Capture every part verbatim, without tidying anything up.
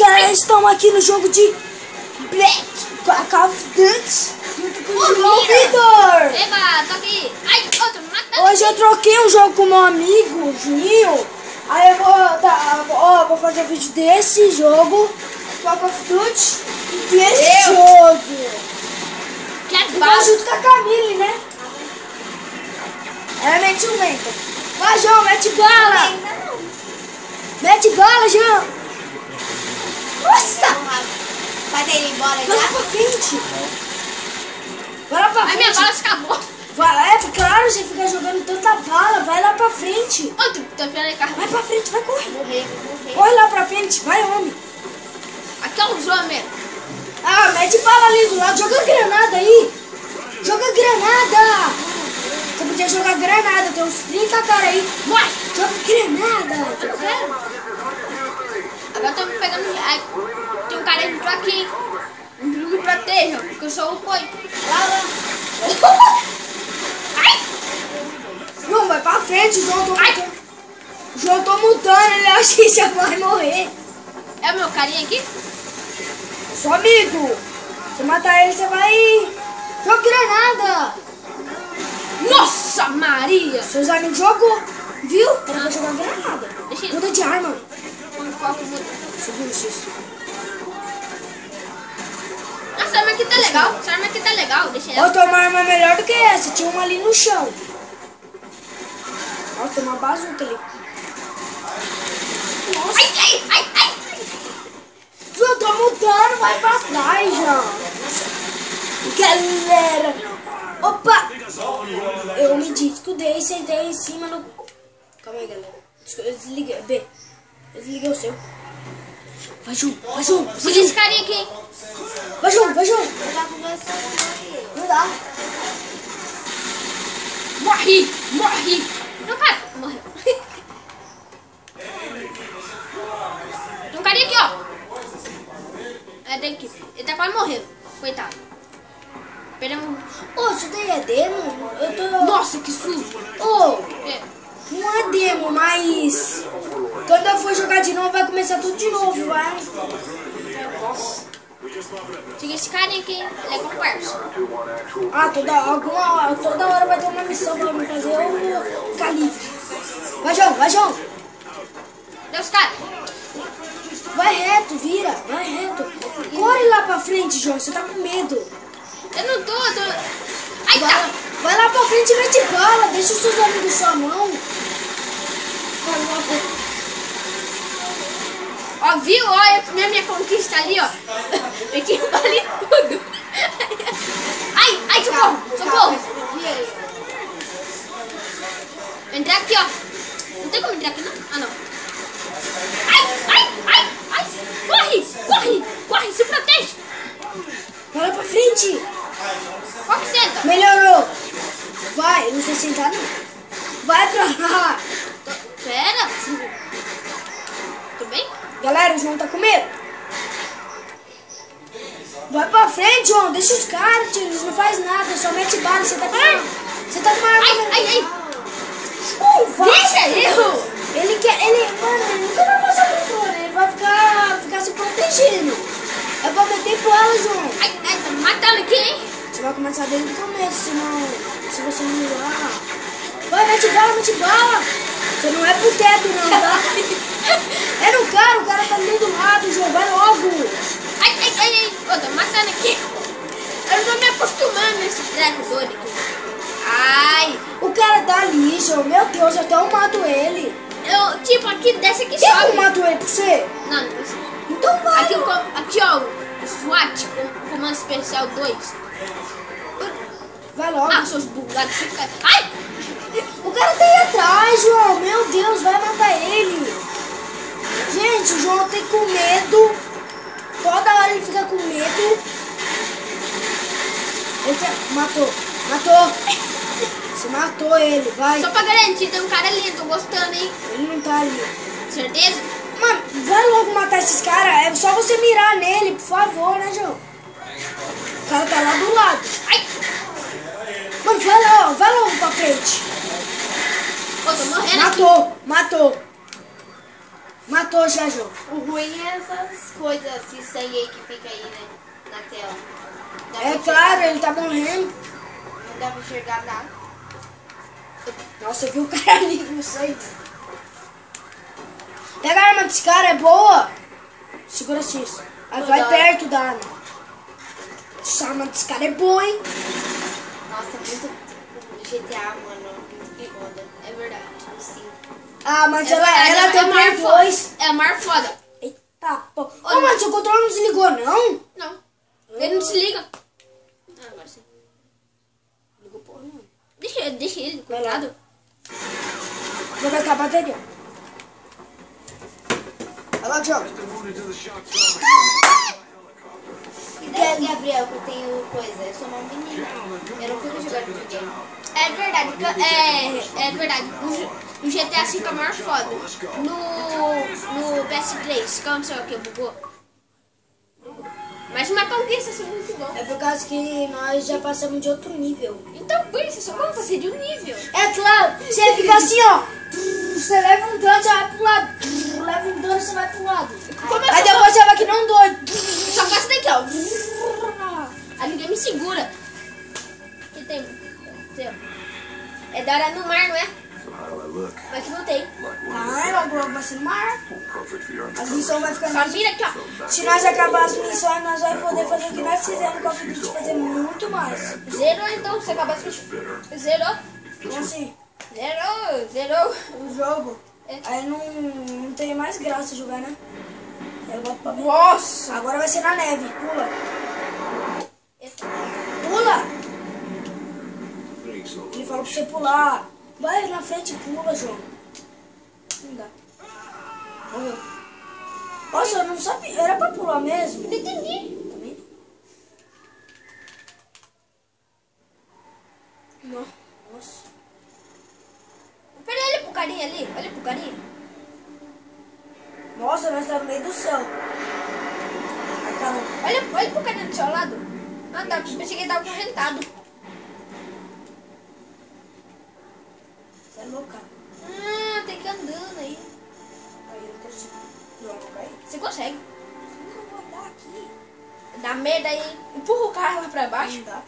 galera, estamos aqui no jogo de Black Call of Duty. Junto com o João Vitor. Eba, tô aqui. Ai, outro, mata. Hoje eu troquei um jogo com meu amigo, Juninho. Aí eu vou, tá, ó, vou fazer um vídeo desse jogo, Call of Duty, e desse Eu. jogo. Que é Eu bala. junto com a Camille, né? Ela mete um lento. Vai, João, mete bala. Ainda não. Mete bala, João. Nossa! Vai ter ele embora Vai lá já? pra frente. Vai lá pra Ai, minha frente. bala acabou. Vai lá, é claro, você fica jogando tanta bala. Vai lá pra frente. Outro, tô esperando ele carro. Vai pra frente, vai correr. Morrer, morrer. Corre lá pra frente, vai, homem. Aqui é o João mesmo. Ah, mete bala ali do lado. Joga granada aí. Joga granada. Você podia jogar granada. Tem uns trinta caras aí. Morre. Joga granada. Eu não quero. Agora eu tô me pegando. Ai, tem um cara que entrou aqui. Não me proteja, porque eu sou o boi. Lá, lá. Ai! João, vai pra frente, João. Tô Ai. mudando. João, tô mudando. Ele acha que já vai morrer. É o meu carinha aqui? Seu amigo. Se matar ele, você vai... Joga granada. Nossa, Maria! Seus amigos jogou. Viu? Era pra jogar granada. Deixa ele. Muda de arma. Qual que muda? Segundo X. Nossa, essa arma aqui tá legal. Essa arma aqui tá legal. Deixa Ó, ela. tem uma arma melhor do que essa. Tinha uma ali no chão. Ó, tem uma bazuca ali. Nossa. Ai, ai, ai, ai. João, tô mudando. Vai pra trás, João. Galera. Opa. Eu me descuidei e sentei em cima no... Calma aí, galera. Eu desliguei. B. Eu desliguei o seu. Vai, João. Vai, João. Vai, Segui João. esse carinha aqui, hein? Vai, João. Vai, João. Não dá. Morre! Morre! Não, cara. Morreu. Tem um carinha aqui, ó. É daqui. Ele tá quase morrendo. Coitado. Perdemos. Ô, isso daí é demo? Eu tô... Nossa, que susto! Ô, É. não é demo, mas... Quando eu for jogar de novo, vai começar tudo de novo, vai. Segui esse carinha aqui, hein? Ele é comparsa. Ah, toda, alguma, toda hora vai ter uma missão pra me fazer ou ficar livre. Vai, João, vai, João. Deu os caras. Vai reto, vira, vai reto. Corre lá pra frente, João, você tá com medo. Eu não tô, eu tô. Ai, Vai, tá! vai lá pra frente e mete bala, deixa os seus amigos sua mão. Vai lá pra... Ó, viu? Olha a minha, minha conquista ali, ó. Peguei o bala e tudo. Ai, ai, socorro, socorro. Entrar aqui, ó. Não tem como entrar aqui, não? Ah, não. Ai, ai, ai, ai. Corre, corre, corre, se protege. Vai lá pra frente. Qual que senta? Melhorou. Vai, não sei sentar não. Vai pra lá. Pera. Tudo bem? Galera, o João tá com medo. Vai pra frente, João. Deixa os caras, tio. Eles não fazem nada. Só mete bala. Você tá com uma... Você tá com uma arma. Ai, ai, ai. Uh, vai. Deixa eu. Ele quer... Ele... Mano, ele nunca vai passar por fora. Ele vai ficar... Ficar se protegendo. É pra meter bala, João. Ai, ai, tá me matando aqui, hein? Você vai começar desde o começo, senão... Se você não ir lá... Vai, mete bala, mete bala. Você não é pro teto, não, tá? É no cara. O cara tá ali do lado, João. Vai logo. Ai, ai, ai, ai. Ô, tô matando aqui. Eu não tô me acostumando nesse treco doido aqui. Ai. O cara tá ali, João. Meu Deus, até eu mato ele. Eu, tipo, aqui, desce aqui Quer que eu sobe. mato ele pra você? Não, não precisa. Então vai. Aqui, o co- aqui, ó, o SWAT, o Comando Especial dois. Vai logo. Ah, seus bugados. Fica... Ai! O cara tá aí atrás, João. Meu Deus, vai matar ele. Gente, o João tem com medo. Toda hora ele fica com medo. Ele tá... Matou. Matou. Você matou ele, vai. Só pra garantir, tem um cara ali, tô gostando, hein? Ele não tá ali. Certeza? Mano, vai logo matar esses caras. É só você mirar nele, por favor, né, João? O cara tá lá do lado. Ai! Mano, vai lá, vai logo pra frente. Pô, tô morrendo aqui. Matou, matou. Matou já, João. O ruim é essas coisas, esse sangue aí que fica aí, né? Na tela. Dá É pra claro, enxergar- ele tá morrendo. Não dá pra enxergar nada. Nossa, eu vi o cara ali, não sei. Pega a arma desse cara, é boa. Segura X. Aí vai Cuidado. perto da arma. Essa arma desse cara é boa, hein? Nossa, muito G T A, mano. Que foda. É verdade. Sim. Ah, mas É ela, verdade, ela é tem a Play maior foda. dois. É a maior foda. Eita, pô. Ô, mano, seu controle não desligou, não? Não. Ele não se liga. Ah, agora sim. Ligou porra, não. Deixa, deixa ele, Vai lá. cuidado. Vou gastar a bateria. Olha lá, João. E daí, Gabriel, que eu tenho coisa. Eu sou uma menina. Eu não fico jogando videogame. É verdade. que- É, é verdade. No, no G T A cinco é a maior foda. No, no P S três, que aconteceu aqui, bugou. Mas uma conquista, isso é muito bom. É por causa que nós já passamos de outro nível. Então, por isso, só vamos fazer de um nível. É claro, você fica assim, ó. Você leva um dano, você vai pro lado. Leva um dano, você vai pro lado. Começa Aí depois você vai que não doido. Só faço daqui, ó. Aí ninguém me segura. Que tem? Tem, ó. É da hora no mar, não é? So how do I look? Mas que não tem. Ah, ela vai ser no mar. Perfect for your As missões vai Só ficando. vira aqui, ó. Se nós acabar as missões, nós vamos poder fazer o que nós fizemos no Call of Duty, fazer muito mais. Zerou então, você acabou de bitter. Zerou. Então assim, Zerou, zerou. o jogo, É. aí não, não tem mais graça jogar, né? Eu boto pra ver. Nossa. Agora vai ser na neve, pula. Eita. Pula! Thanks, Lola. Ele falou pra você pular. Vai na frente e pula, João. Não dá. Morreu. Nossa, eu não sabia. Era pra pular mesmo? Não entendi. Também não. Nossa. Pera aí, olha pro carinha ali. Olha pro carinha. Nossa, nós estamos no meio do céu. Ai, caramba. Olha, olha pro carinha do seu lado. Ah, tá. Pensei que ele tava correntado. Você é louca. Ah, tem que ir andando aí. Aí eu não consigo. Não, eu vou cair. Você consegue. Não vou andar aqui. Dá merda aí. Empurra o carro lá pra baixo. Não dá.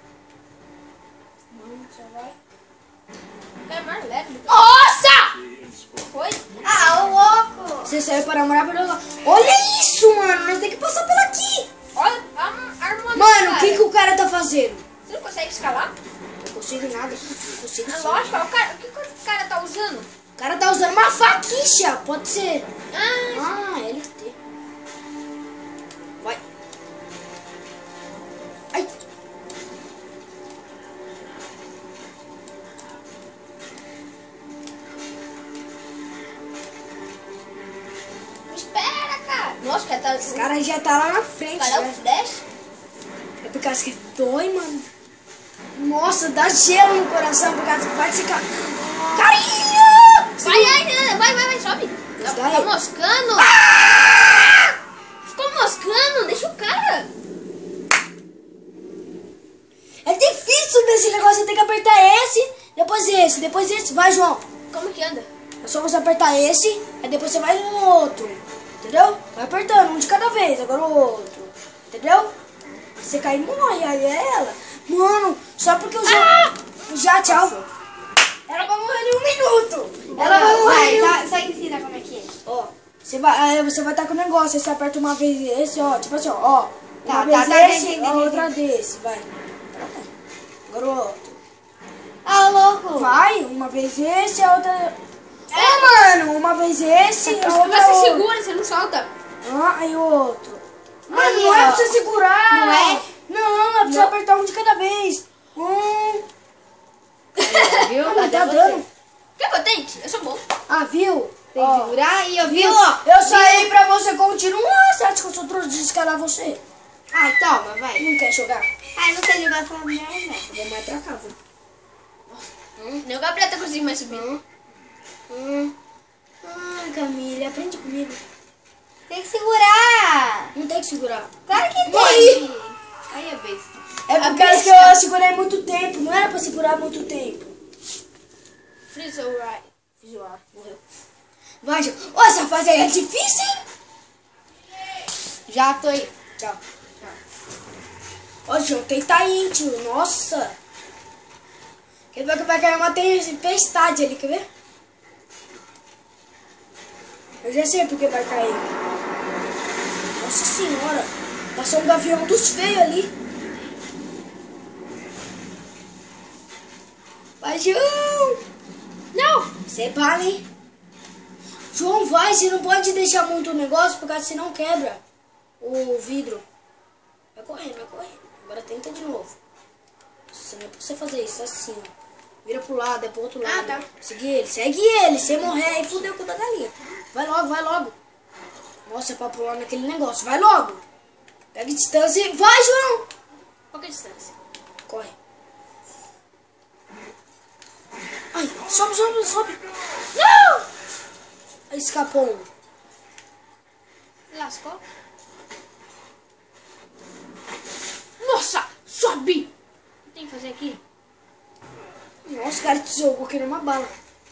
Mano, você vai. É mais leve. Nossa! Foi? Ah, ô louco! Você saiu para namorar pelo lado. Olha isso, mano! Nós temos que passar por aqui! Olha a arma. Mano, o que, que o cara tá fazendo? Você não consegue escalar? Não consigo nada. Não consigo É sim. lógico. O, cara, o que que o cara tá usando? O cara tá usando uma faquicha. Pode ser. Ah, Ah, L T. Vai. Ai. espera, cara. Nossa, o cara tá... Esse cara já tá lá na frente. Cara, é o Né? flash. É por causa que dói, mano. Nossa, dá gelo no coração por causa que vai ficar. Carinho! Vai, vai, vai, vai, vai, sobe. Tá, Daí. tá moscando. Ficou moscando, deixa o cara. É difícil desse negócio, você tem que apertar esse, depois esse, depois esse. Vai, João. Como que anda? É só você apertar esse, aí depois você vai no outro. Entendeu? Vai apertando, um de cada vez, agora o outro. Entendeu? Você cai e morre, aí é ela. Mano, só porque o João. Ah! Já, tchau. Ela vai morrer em um minuto. Ela vai morrer vai, em um tá, só ensina como é que é. Ó, você vai, aí você vai estar com o negócio, aí você aperta uma vez esse, ó, tipo assim, ó, ó. Tá, Uma tá, vez tá, esse, entendi, a entendi. outra desse, vai. Agora o outro. Ah, louco. Vai, uma vez esse, a outra... Ô, mano, uma vez esse, a outra... Você outra. segura, você não solta. Ah, aí o outro. Mano, Aí, não é ó. pra você segurar. Não é? Não, é pra você apertar um de cada vez. Um... Viu? Ah, não tá dando. Quer potente? Eu sou bom. Ah, viu? Tem Ó. que segurar aí, ó. Viu? Viu, ó? Eu saí pra você continuar. Você acha que eu sou trouxa de escalar você? Ai, toma, vai. Não quer jogar? Ai, não sei jogar essa merda. Eu vou mais pra cá, viu? Nem o Gabriel tá conseguindo mais subir. Hum. Hum. Ai, Camila, aprende comigo. Tem que segurar. Não tem que segurar. Claro que Aí. tem. Aí é besta. É A por causa que besta. eu segurei muito tempo. Não era pra segurar muito tempo. Freeze alright. Fiz o ar, morreu. Vai, João. Ô, essa fase aí é difícil, hein? Já tô aí. Tchau. Ó, João, tenta aí, hein, tio. Nossa. Quer ver que vai cair uma tempestade ali, quer ver? Eu já sei porque vai cair. Nossa senhora. Passou um gavião dos feios ali. Vai, João. Não. Você para, hein? João, vai. Você não pode deixar muito o negócio, porque senão quebra o vidro. Vai correndo, vai correndo. Agora tenta de novo. Você não é pra você fazer isso, assim, ó. Vira pro lado, é pro outro lado. Ah, tá. Segue ele, segue ele. Se morrer, aí fudeu com o da galinha. Vai logo, vai logo. Nossa, é pra pular naquele negócio. Vai logo. Pega distância e... Vai, João. Qual que é a distância? Corre. Ai, sobe, sobe, sobe. Não! Aí escapou um. Lascou? Nossa! Sobe! O que tem que fazer aqui? Nossa, o cara te jogou aqui numa bala.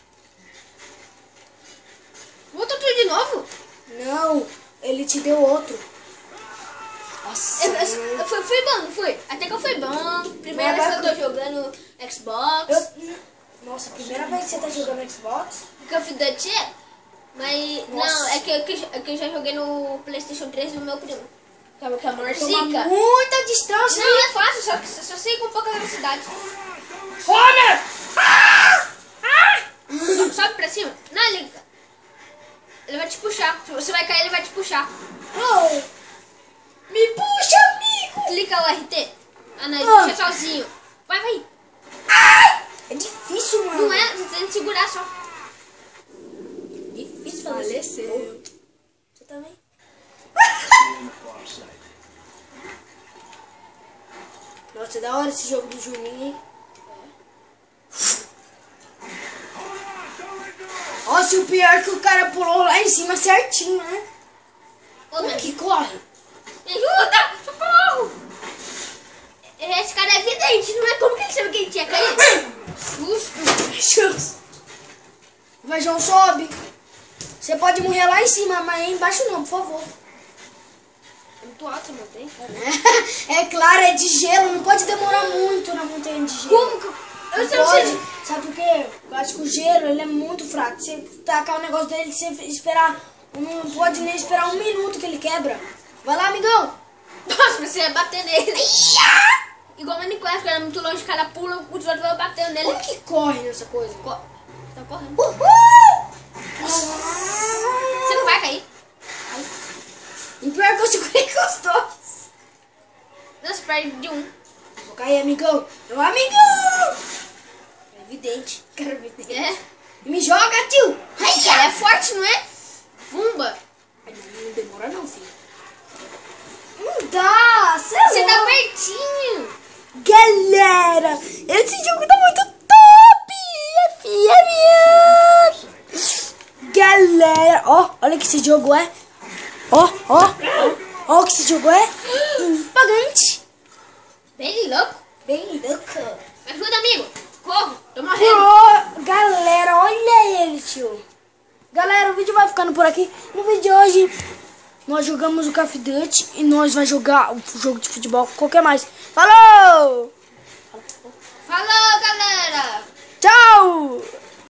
Volta tudo de novo? Não, ele te deu outro. Nossa. Eu, eu, eu fui, fui bom, não fui? Até que eu fui bom. Primeira Mas vez que eu tô jogando Xbox. Eu... Nossa, primeira vez que você tá jogando Xbox? Call of Duty é? Mas. Nossa. Não, é que, é, que, é que eu já joguei no PlayStation três do meu primo. Que é o que é a maior Toma zica. muita distância. Não, é fácil, só, só, só sei com pouca velocidade. Olha! Ah! Ah! So- Sobe pra cima. Não, ele. Ele vai te puxar. Se você vai cair, ele vai te puxar. Oh. Me puxa, amigo! Clica o R T. Ah, não, ele Ah. puxa sozinho. Vai, vai. Ai! É difícil, mano. Não é, você tem que segurar só. Difícil fazer isso. Faleceu. Você também? Nossa, é da hora esse jogo do Juninho, hein? Nossa, o pior é que o cara pulou lá em cima certinho, né? Ô, Como meu, que corre? me ajuda! Socorro! Esse cara é vidente, não é? Como que ele sabe que ele tinha caído? Susto! Vai, João, sobe. Você pode morrer lá em cima, mas aí embaixo não, por favor. É muito alto, não tem? É claro, é de gelo, não pode demorar muito na montanha de gelo. Como que eu Não sei, eu pode. sei. Sabe por quê? Eu acho que o gelo, ele é muito fraco. Você tacar o negócio dele, você esperar, não pode nem esperar um minuto que ele quebra. Vai lá, amigão. Nossa, você ia bater nele. Igual o Minecraft, que era muito longe, o cara pula, o outro vai batendo nele. Como que corre nessa coisa? Co- Tá correndo. Uhul! Você não vai cair. E pior que eu segurei gostoso. Não, você perde de um. Vou cair, amigão. Meu amigão! É evidente. Cara, evidente. É. Me joga, tio. Ele é forte, não é? Fumba. Ai, não, não demora não, filho. Não dá. Cê é Você tá louco. pertinho. Galera, esse jogo tá muito top. F M. Galera, ó, olha que esse jogo é. Ó, ó, ó, ó que esse jogo é impagante. Bem louco. Bem louco. Me ajuda, amigo. Corro. Tô morrendo. Ó, galera, olha ele, tio. Galera, o vídeo vai ficando por aqui. No vídeo de hoje, nós jogamos o Call of Duty e nós vamos jogar o jogo de futebol, qualquer mais. Falou! Falou, galera. Tchau!